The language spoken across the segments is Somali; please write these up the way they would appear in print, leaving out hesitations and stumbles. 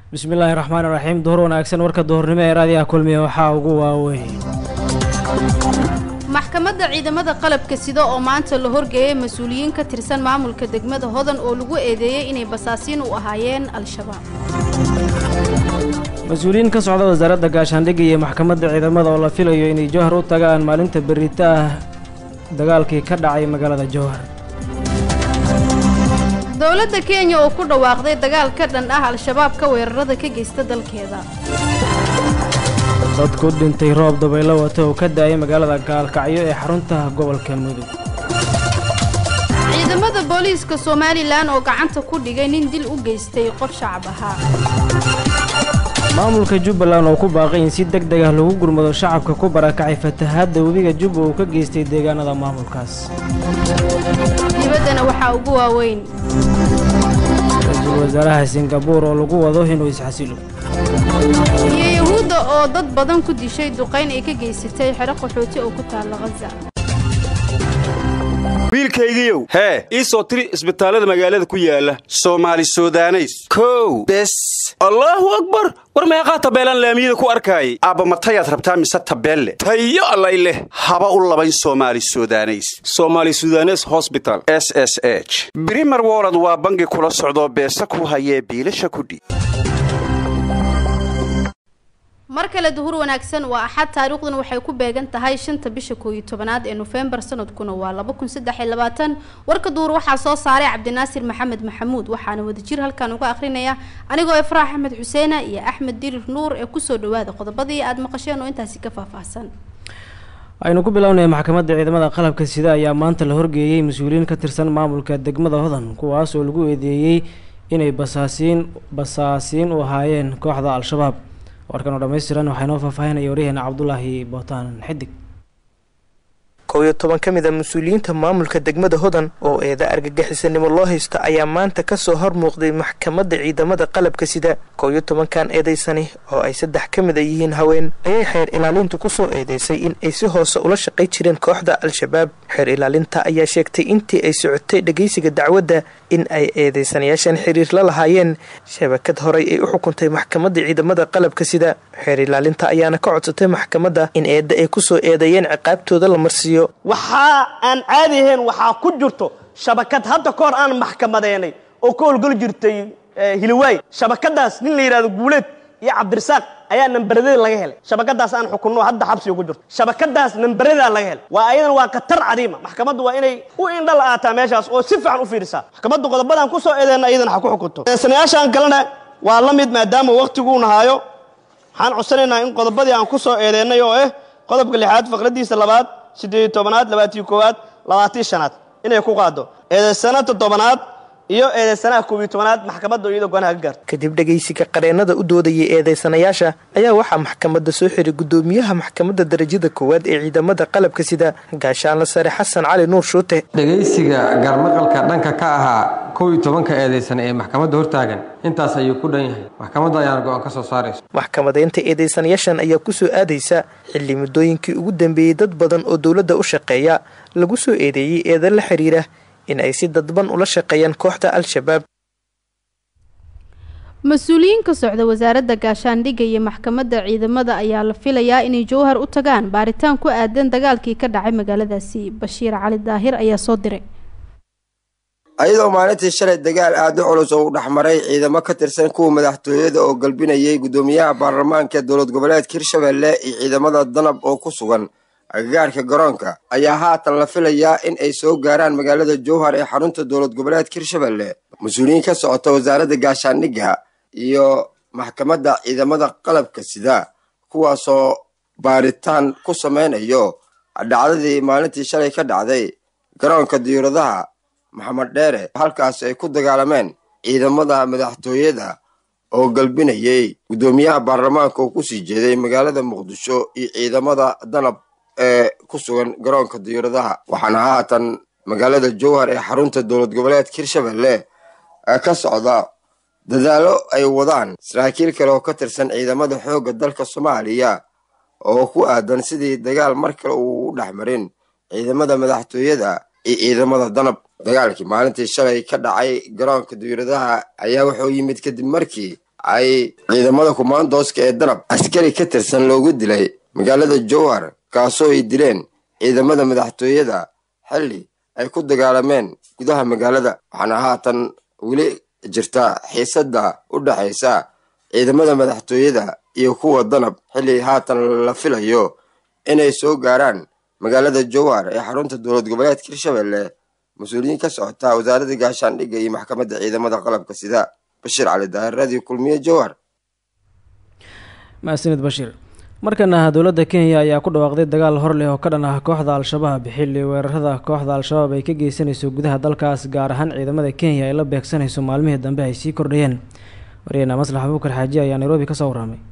بسم الله الرحمن الرحيم دهور wanaagsan warka duhurnimo ee raadiyaha kulmiye waxa ugu waaweyn maxkamadda ciidamada qalabka sida oo maanta la horgeeyay mas'uuliyiin ka tirsan maamulka degmada Hodan oo lagu eedeeyay inay basaasiin u ahaayeen al-shabaab mas'uuliyiin ka socda wasaaradda gaashaandhigga iyo maxkamadda ciidamada oo la filayo inay Jowhar u tagaan maalinta berrito dagaalkii ka dhacay magaalada Jowhar dawladda Kenya oo ku dhawaaqday dagaal ka dhan ah al-shabaab ka weerarada ka geysta dalkeeda dadku dhintay roob dabaylo wata oo ka daayay magaalada Gaalkacyo ee xarunta gobolka Mudug ciidamada booliiska Soomaaliland oo gacanta ku dhigay nin dil u geystay qof shacab ahaa maamulka Jubbaland oo ku baaqay in si degdeg ah lagu gurmado shacabka ku barakacay fatahaadda webiga Jubba oo ka geystay deegaanada maamulkaas dibadana waxa ugu waaweyn wasaaraha Singapore oo lagu wado inuu isxasilo oo dad badan ku dishay duqeyn ay ka geysatay xero qaxooti oo ku taal Gaza wiilkaygiiyow hee isoo tiri isbitaalada magaalada ku yaala Soomaali Suudaneys kow bes Allahu akbar war meeqa tabeelan laamiyada ku arkay aba matayad rabtaa mise tabeelle tayo Allah ileh haba u labayn Soomaali Suudaneys Hospital SSH Premier World waa bangi kula socdo beesa ku hayee biilasha ku dhig markale duhur wanaagsan waa axad taariikhdan waxay ku beegan tahay 5 bisha 11 ee November sanadkuna waa 2023 warka duhur waxa soo saaray Cabdinaasir Maxamed Maxamuud waxaana wada jir halkan uga akhrinaya anigoo Ifraax Axmed Xuseen iyo Axmed Dirir Nuur ee ku soo dhawaada qodobadii aad maqasheen oo intaasi ka faahfaahsan aynu ku bilownay maxkamadda ciidamada qalabka sida ayaa maanta la horgeeyay mas'uuliyiin ka tirsan maamulka degmada Hodan kuwaas oo lagu eedeeyay inay basaasiin u ahaayeen kooxda al-shabaab warkan oo dhameystiran waxaynu faahfaahinay wariyahana Cabdullaahi Bootaan Xidig 11 kamid ah mas'uuliyiinta maamulka degmada Hodan oo eeda argagixisanimo loo haysto ayaa maanta ka soo hor muuqday maxkamadda ciidamada qalabka sida 11 kan eedeysani oo ay 3 kamid yihiin haween ayay xeer ilaalintu ku soo eedeysay in ay si hoose ula shaqay jireen kooxda al-shabaab xeer ilaalinta ayaa sheegtay intii ay socotay dhageysiga dacwadda in ay eedeysanayaashan xiriir la lahaayeen shabakad horay ay u xukuntay maxkamadda ciidamada qalabka sida xeer ilaalinta ayaana ka codsatay maxkamadda in eedda ay ku soo eedeeyeen ciqaabtooda la marsiyo waxa aan caadihiin waxa ku jirto shabakad hadda koor aan maxkamadeynay oo ka howlgal jirtay Hilwaay shabakadaas nin la yiraahdo Guuleed iyo Cabdirasaaq ayaa nambarada laga helay shabakadaas aan xukunno hadda xabsi ugu jirto shabakadaas nambarada laga helay waa ayadan waa qatar cadiima maxkamaddu waa inay u indhal aata meeshaas oo si fiican u fiirisa maxkamaddu qodobadan ku soo eedeena ayadan waxa ku xukunto sanayaashan kalena waa la mid maadaama waqtigu nahayo waxaan codsanaynaa in qodobadii aan ku soo eedeenay oo qodobka 6aad faqradiisa 2aad 18aad 21aad 25aad inay ku qaado eedeysanaha 7aad iyo eedeysanaha 12aad maxkamadda iyada go'aan ka gaartay kadib dhageysiga qareenada u doodayay eedeysanayaasha ayaa waxa maxkamadda soo xiray gudoomiyaha maxkamadda darajada koowaad ee ciidamada qalabka sida gaashaan sare Xasan Cali Nuur Shuute dhageysiga garmaqalka dhanka ka ahaa 11 eedeysan ee maxkamadda hortaagan intaas ayuu ku dhan yahay maxkamadda ayaa go'aan ka soo saaraysa maxkamadeynta eedeysanayaashan ayaa ku soo aadaysa xilli muddooyinkii ugu dambeeyay dad badan oo dawladda u shaqeeya lagu soo eedeeyay eedan la xiriira in ay si dadban ula shaqeeyaan kooxda al-shabaab mas'uuliyiin ka socda wasaaradda gaashaandhigga iyo maxkamadda ciidamada ayaa la filayaa inay Jowhar u tagaan baaritaan ku aadan dagaalkii ka dhacay magaaladaasi Bashiir Cali Daahir ayaa soo diray ayadoo maalintii shalay dagaal aad u culus oo dhaxmaray ciidamo ka tirsan kuwa madaxtooyada oo galbinayay gudoomiyaha baarlamaanka dowlad goboleedka Hirshabelle iyo ciidamada danab oo ku sugan agagaarka garoonka ayaa haatan la filayaa in ay soo gaaraan magaalada Jowhar ee xarunta dowlad goboleedka Hirshabelle mas'uuliyiin ka socota wasaaradda gaashaandhigga iyo maxkamadda ciidamada qalabka sida kuwaasoo baaritaan ku sameynayo dhacdadii maalintii shalay ka dhacday garoonka diyaaradaha Maxamed Dheere halkaas ay ku dagaalameen ciidamada madaxtooyada oo galbinayay gudoomiyaha baarlamaanka oo ku sii jeeday magaalada Muqdisho iyo ciidamada danab ee ku sugan garoonka diyaaradaha waxaana haatan magaalada Jowhar ee xarunta dowlad goboleedka Hirshabelle ka socda dadaalo ay wadaan saraakiil kale oo ka tirsan ciidamada xoogga dalka Soomaaliya oo ku aadan sidii dagaal markale uu u dhaxmarin ciidamada madaxtooyada iyo ciidamada danab dagaalkii maalintii shalay ka dhacay garoonka diyaaradaha ayaa wuxuu yimid kadib markii ay ciidamada kumaandooska ee danab askari ka tirsan loogu dilay magaalada jowhar kaasoo ay dileen ciidamada madaxtooyada xilli ay ku dagaalameen gudaha magaalada waxaana haatan weli jirta xiisada u dhaxaysa ciidamada madaxtooyada iyo kuwa danab xilli haatan la filayo inay soo gaaraan magaalada jowhar ee xarunta dowlad goboleedka hirshabelle mas-uuliyiin ka socota wasaaradda gaashaandhigga iyo maxkamadda ciidamada qalabka sida bashiir cali daahir radio kulmiye jowhar. mahadsanid bashiir. markana dowladda kenya ayaa ku dhawaaqday dagaal hor leh oo ka dhan ah kooxda al-shabaab xilli weerarada kooxda al-shabaab ay ka geysanayso gudaha dalkaas gaar ahaan ciidamada kenya ay la beegsanayso maalmihii dambe ay sii kordhayeen. waryaheena maslax abuukar xaaji ayaa nairobi ka soo warramay.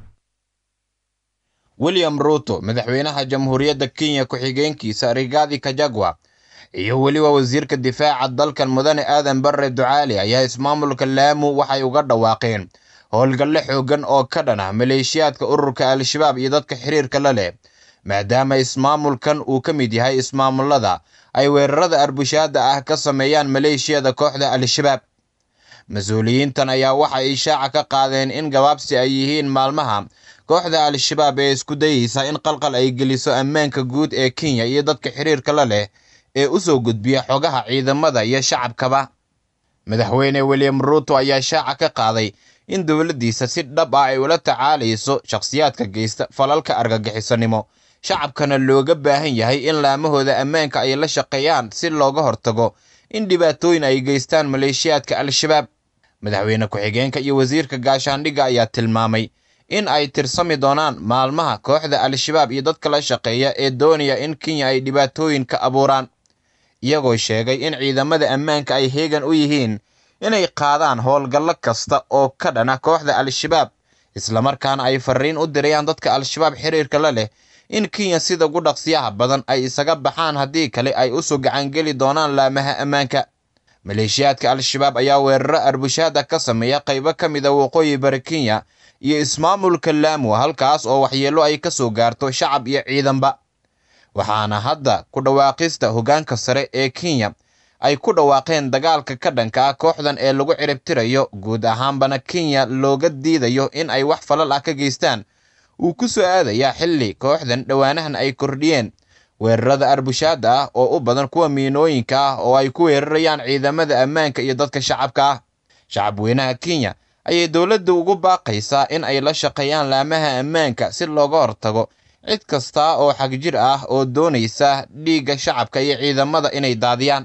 William Ruto madaxweynaha jamhuuriyadda Kenya ku-xigeenkiisa Rigathi Gachagua iyo weliba wasiirka difaaca dalkan mudane Aadan Barre Ducaali ayaa ismaamulka Lamu waxay uga dhawaaqeen howlgalle xoogan oo ka dhan ah maleeshiyaadka ururka al-shabaab iyo dadka xiriirka la leh maadaama ismaamulkan uu ka mid yahay ismaamulada ay weerarada arbushaada ah ka sameeyaan maleeshiyada kooxda al-shabaab. mas-uuliyiintan ayaa waxa ay shaaca ka qaadeen in gabaabsi ay yihiin maalmaha kooxda al-shabaab ee isku dayeysa in qalqal ay geliso ammaanka guud ee Kenya iyo dadka xiriirka la leh ee u soo gudbiya xogaha ciidamada iyo shacabkaba. madaxweyne William Ruto ayaa shaaca ka qaaday in dowladdiisa si dhab ah ay ula tacaalayso shakhsiyaadka geysta falalka argagixisanimo shacabkana looga baahan yahay in laamahooda ammaanka ay la shaqeeyaan si looga hortago in dhibaatooyin ay geystaan maleeshiyaadka al-shabaab. madaxweyne ku-xigeenka iyo wasiirka gaashaandhigga ayaa tilmaamay in ay tirsami doonaan maalmaha kooxda al-shabaab iyo dadka la shaqeeya ee doonaya in Kenya ay dhibaatooyin ka abuuraan, iyagoo sheegay in ciidamada ammaanka ay heegan u yihiin inay qaadaan howlgallo kasta oo ka dhana kooxda al-shabaab islamarkaana ay fariin u dirayaan dadka al-shabaab xiriirka la leh in Kenya sida ugu dhaqsiyaha badan ay isaga baxaan haddii kale ay u soo gacangeli doonaan laamaha ammaanka. maleeshiyaadka al-shabaab ayaa weeraro arbushaada ka sameeya qaybo ka mid a waqooyi bari Kenya iyo ismaamulka Lamu halkaas oo waxyeello ay ka soo gaarto shacab iyo ciidanba. waxaana hadda ku dhawaaqista hoggaanka sare ee Kenya ay ku dhawaaqeen dagaalka ka dhanka ah kooxdan ee lagu ciribtirayo guud ahaanbana Kenya looga diidayo in ay wax falal ah ka geystaan uu ku soo aadaya xilli kooxdan dhowaanahan ay kordhiyeen weerarada arbushaada ah oo u badan kuwa miinooyinka ah oo ay ku weerarayaan ciidamada ammaanka iyo dadka shacabka ah. shacabweynaha Kenya ayay dowladda ugu baaqaysaa in ay la shaqeeyaan laamaha ammaanka si looga hortago cid kasta oo xagjir ah oo doonaysa dhiigga shacabka iyo ciidamada inay daadiyaan.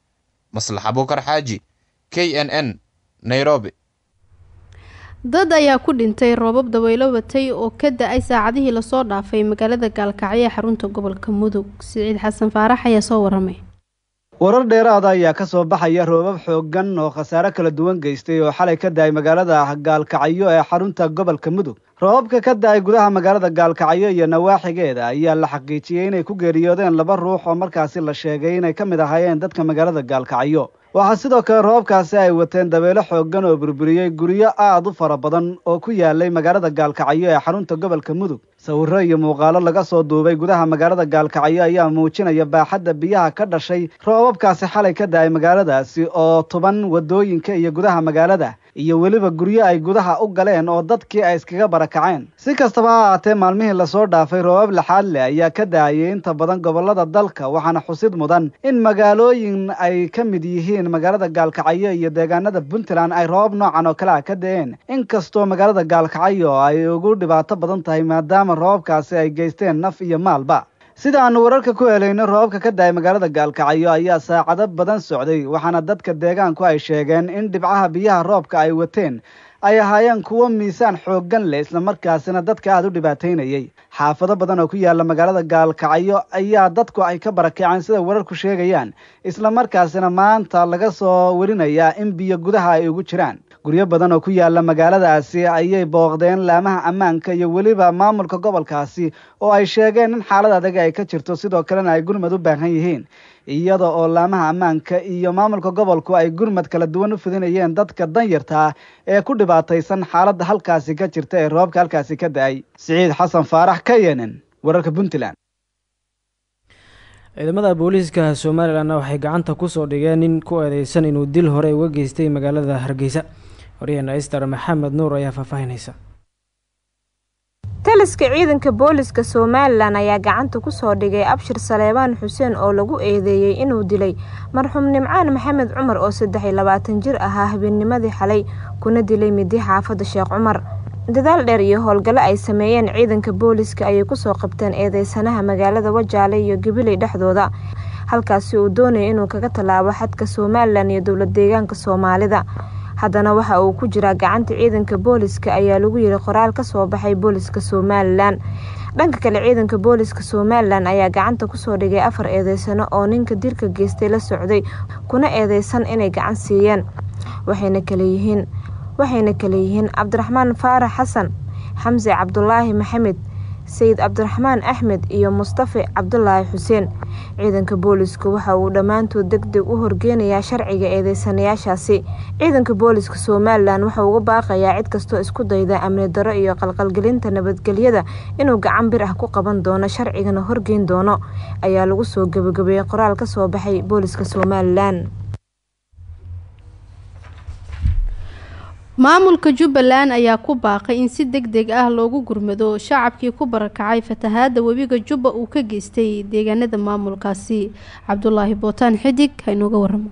maslax abuukar xaaji KNN Nairobi. dad ayaa ku dhintay roobab dabaylo watay oo ka da-ay saacadihii lasoo dhaafay magaalada Gaalkacyo ee xarunta gobolka Mudug. Siciid Xasan Faarax ayaa soo waramay. warar dheeraad ayaa ka soo baxaya roobab xooggan oo khasaare kala duwan geystay oo xalay ka da-ay magaalada Gaalkacyo ee xarunta gobolka Mudug. roobabka ka da-ay gudaha magaalada Gaalkacyo iyo nawaaxigeeda ayaa la xaqiijiyay inay ku geeriyoodeen 2 ruux oo markaasi la sheegay inay ka mid ahaayeen dadka magaalada Gaalkacyo. waxaa sidoo kale roobabkaasi ay wateen dabeelo xooggan oo burburiyey guryo aad u fara badan oo ku yaalay magaalada Gaalkacyo ee xarunta gobolka Mudug. sawirro iyo muuqaalo laga soo duubay gudaha magaalada Gaalkacyo ayaa muujinaya baaxadda biyaha ka dhashay roobabkaasi xalay ka da-ay magaaladaasi oo tuban wadooyinka iyo gudaha magaalada iyo weliba guryo ay gudaha u galeen oo dadkii ay iskaga barakaceen. si kastaba ha ahaatee maalmihii lasoo dhaafay roobab laxaad leh ayaa ka da-ayay inta badan gobolada dalka waxaana xusid mudan in magaalooyin ay ka mid yihiin magaalada Gaalkacyo iyo deegaanada Puntland ay roobab noocan oo kale ah ka da-een, inkastoo magaalada Gaalkacyo ay ugu dhibaato badan tahay maadaama roobabkaasi ay geysteen naf iyo maalba. sida aanu wararka ku helayno roobabka ka da-ay magaalada Gaalkacyo ayaa saacado badan socday waxaana dadka deegaanku ay sheegeen in dhibcaha biyaha roobka ay wateen ay ahaayeen kuwo miisaan xooggan leh isla markaasina dadka aad u dhibaateynayay. xaafado badan oo ku yaala magaalada Gaalkacyo ayaa dadku ay ka barakaceen sida wararku sheegayaan, isla markaasina maanta laga soo warinayaa in biyo gudaha ay ugu jiraan. guryo badan oo ku yaala magaaladaasi ayay booqdeen laamaha ammaanka iyo weliba maamulka gobolkaasi oo ay sheegeen in xaalad adag ay ka jirto, sidoo kalena ay gurmad u baahan yihiin, iyada oo laamaha ammaanka iyo maamulka gobolku ay gurmad kala duwan u fidinayeen dadka danyarta ah ee ku dhibaataysan xaaladda halkaasi ka jirta ee roobka halkaasi ka da-ay. Siciid Xasan Faarax KNN wararka Puntland. ciidamada booliiska Soomaaliland waxay gacanta ku soo dhigeen nin ku eedeysan inuu dil hore uga geystay magaalada Hargeysa. Horyaana Esther Maxamed Nuur ayaa faahfaahinaysa. taliska ciidanka booliska Soomaaliland ayaa gacanta ku soo dhigay Abshir Saleebaan Xuseen oo lagu eedeeyay inuu dilay marxuum Nimcaan Maxamed Cumar oo 23 jir ahaa habeennimadii xalay kuna dilay midi xaafada Sheekh Cumar. dadaal dheer iyo howlgalo ay sameeyeen ciidanka booliska ayay ku soo qabteen eedeysanaha magaalada Wajaale iyo Gabiley dhexdooda halkaas uu doonay inuu kaga talaabo xadka Soomaaliland iyo dawlad deegaanka Soomaalida. haddana waxa uu ku jira gacanta ciidanka booliska ayaa lagu yiri qoraal ka soo baxay booliska Soomaaliland. dhanka kale ciidanka booliska Soomaaliland ayaa gacanta ku soo dhigay 4 eedeysano oo ninka dilka geystay la socday kuna eedeysan inay gacan siiyeen waxayna kale yihiin Cabdiraxmaan Faarax Xasan, Xamse Cabdullaahi Maxamed, Sayid Cabdiraxmaan Axmed iyo Mustafa Cabdullaahi Xuseen. ciidanka booliska waxa uu dhamaantood degdeg u horgeenayaa sharciga eedeysanayaashaasi. ciidanka booliska Soomaaliland waxa uu uga baaqayaa cid kastoo isku dayda amni darro iyo qalqalgelinta nabadgelyada inuu gacan bir ah ku qaban doono sharcigana horgeyn doono ayaa lagu soo gabagabeeyay qoraal ka soo baxay booliska Soomaaliland. maamulka Jubbaland ayaa ku baaqay in si degdeg ah loogu gurmado shacabkii ku barakacay fatahaada webiga Jubba uu ka geystay deegaanada maamulkaasi. Cabdullaahi Bootaan Xidig inooga waramo.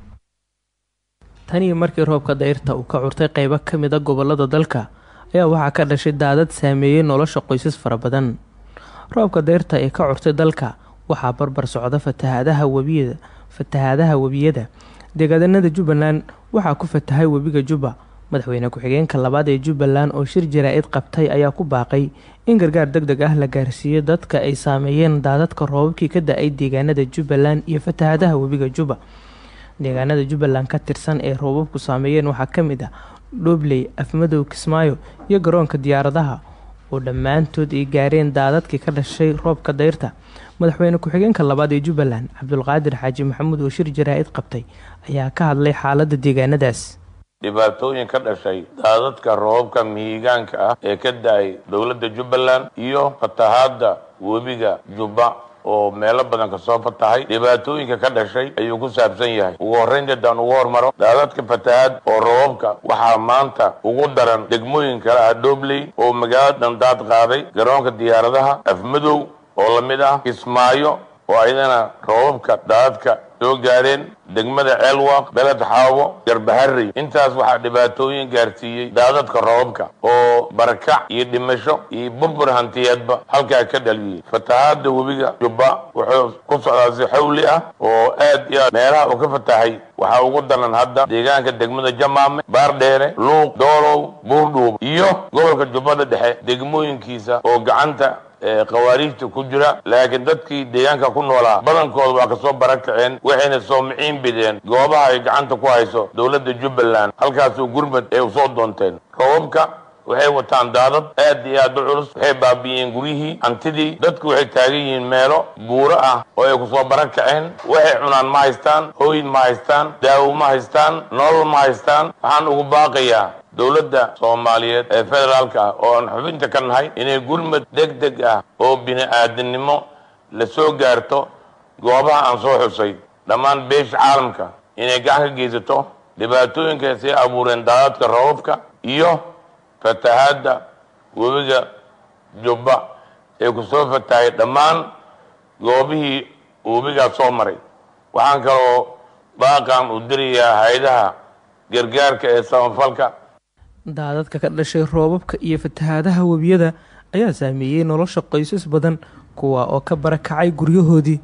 tani markii roobka dayrta uu ka curtay qaybo ka mid ah gobolada dalka ayaa waxaa ka dhashay daadad saameeyay nolosha qoysas fara badan. roobka dayrta ee ka curtay dalka waxaa barbar socda fatahaadaha webiyada deegaanada Jubbaland waxaa ku fatahay webiga Jubba. madaxweyne ku-xigeenka labaad ee Jubbaland oo shir jaraa'id qabtay ayaa ku baaqay in gargaar degdeg ah la gaarsiiyo dadka ay saameeyeen daadadka roobabkii ka da'ay deegaanada Jubbaland iyo fatahaadaha webiga Jubba. deegaanada Jubbaland ka tirsan ee roobabku saameeyeen waxaa ka mid ah Dhobley, Afmadow, Kismaayo iyo garoonka diyaaradaha oo dhammaantood ay gaareen daadadkii ka dhashay roobka dayrta. madaxweyne ku-xigeenka labaad ee Jubbaland Cabdulqaadir Xaaji Maxamuud oo shir jaraa'id qabtay ayaa ka hadlay xaaladda deegaanadaas. dhibaatooyin ka dhashay daadadka roobabka mihigaanka ah ee ka da'ay dowladda Jubbaland iyo fatahaada webiga Jubba oo meelo badan ka soo fatahay. dhibaatooyinka ka dhashay ayuu ku saabsan yahay. ugu horreyn dadaan ugu hormaro daadadka fatahaad oo roobabka waxaa maanta ugu daran degmooyin kale ah Dhobley oo magaalada daad qaaday, garoonka diyaaradaha, Afmadow oo lamid ah, Kismaayo oo ayadana roobabka daadadka soo gaareen, degmada Ceelwaaq, Beled Xaawo, Garbaharey. intaas waxaa dhibaatooyin gaarsiiyey daadadka roobabka oo barakac iyo dhimasho iyo burbur hantiyeedba halkaa ka dhaliyey. fatahaada webiga Jubba wuxuu ku socdaa si xawli ah oo aad iyo aad meelaha uu ka fatahay waxaa ugu daran hadda deegaanka degmada Jamaame, Baardheere, Luuq, Doolow, Buurdhuub iyo gobolka Jubbada Dhexe degmooyinkiisa oo gacanta qawaariijta ku jira. laakiin dadkii deegaanka ku noolaa badankooda waa kasoo barakaceen waxayna soo miciin bideen goobaha ay gacanta ku hayso dowladda Jubbaland. halkaasoo gurmad ay usoo doonteen. roobabka waxay wataan daadad aad iyo aad u culus, waxay baabi'iyeen guryihii, hantidii. dadku waxay taagan yihiin meelo buuro ah oo ay kusoo barakaceen. waxay cunaan ma haystaan, hooyin ma haystaan, daawo ma haystaan, nolol ma haystaan. waxaan ugu baaqayaa dowladda Soomaaliyeed ee federaalka ah oo aan xubinta ka nahay inay gurmad degdeg ah oo bini'aadanimo la soo gaarto goobaha aan soo xusay. dhammaan beesha caalamka inay gacan ka geysato dhibaatooyinkaas ay abuureen daadadka roobabka iyo fatahaada webiga Jubba ee ku soo fatahay dhammaan goobihii webigaas soo maray. waxaan kaloo baaqan u dirayaa hay'adaha gargaarka ee samafalka. daadadka ka dhashay roobabka iyo fatahaadaha webiyada ayaa saameeyey nolosha qoysas badan kuwa oo ka barakacay guryahoodii.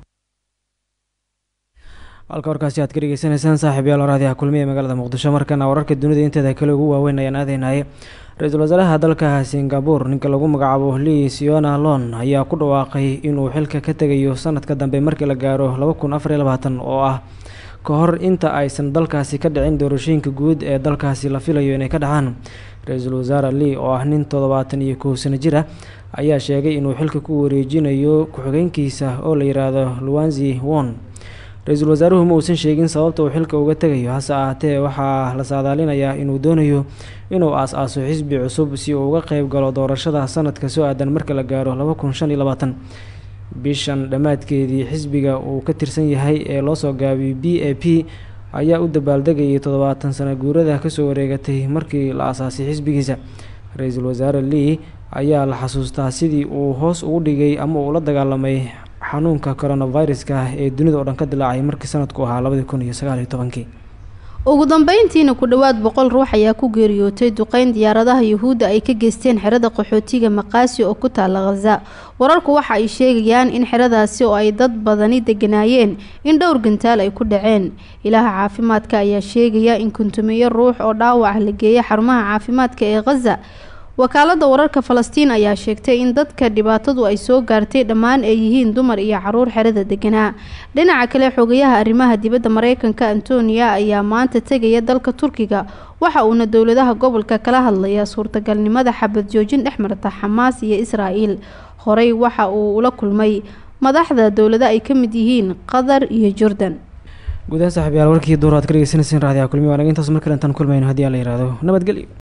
halka warkaasi aad ka dhageysanaysaan saaxiibayaal waraadiyaha kulmiye ee magaalada Muqdisho. markana wararka dunida inteeda kale ugu waaweyn ayaan aadeynahay. ra-iisul wasaaraha dalka Singapore ninka lagu magacaabo Lee Hsien Loong ayaa ku dhawaaqay inuu xilka ka tegayo sanadka dambe markii la gaaro 2024 oo ah ka hor inta aysan dalkaasi ka dhicin doorashooyinka guud ee dalkaasi la filayo inay ka dhacaan. ra-iisul wasaare Lee oo ah nin 71 sano jir ah ayaa sheegay inuu xilka ku wareejinayo ku-xigeenkiisa oo la yiraahdo Luanzi Won. ra-iisul wasaaruhu ma uusan sheegin sababta uu xilka uga tegayo, hase ahaatee waxaa la saadaalinayaa inuu doonayo inuu aas-aaso xisbi cusub si uu uga qayb galo doorashada sanadka soo aadan marka la gaaro 2025. bishan dhammaadkeedii xisbiga uu ka tirsan yahay ee loo soo gaabiyey BAP ayaa u dabaaldegayay 70 sano guurada kasoo wareegatay markii la aasaasay xisbigiisa. Ra-iisul wasaare Lee ayaa la xasuustaa sidii uu hoos ugu dhigay ama uu la dagaalamay xanuunka coronavirus-ka ee dunida oo dhan ka dilaacay markii sanadku ahaa 2019. ugu dambeyntiina ku dhawaad 100 ruux ayaa ku geeriyootay duqeyn diyaaradaha Yuhuudda ay ka geysteen xerada qaxootiga Maqaasi oo ku taala Gaza. Wararku waxa ay sheegayaan in xeradaasi oo ay dad badani deganaayeen in dhowr gantaal ay ku dhaceen. Ilaaha caafimaadka ayaa sheegaya in kuntumiyo ruux oo dhaawac la geeyay xarumaha caafimaadka ee Gaza. wakaalada wararka Falastiin ayaa sheegtay in dadka dhibaatadu ay soo gaartay dhammaan ay yihiin dumar iyo caruur xerada deganaa. Dhinaca kale xogayaha arrimaha dibadda Mareykanka Antonia ayaa maanta tagaya dalka Turkiga waxa uuna dowladaha gobolka kala hadlaya suurtagalnimada xabad joojin dhexmarta Xamaas iyo Israa'iil. Horey waxa uu ula kulmay madaxda dowlada ay ka mid yihiin Qatar iyo Jordan. gudaha saaxiibayaal warkii duur aad ka dhageysanaysiin raadiyaha kulmi waana intaas mar kale intaan kulmayno haddii aan la yiraahdo nabadgelyo.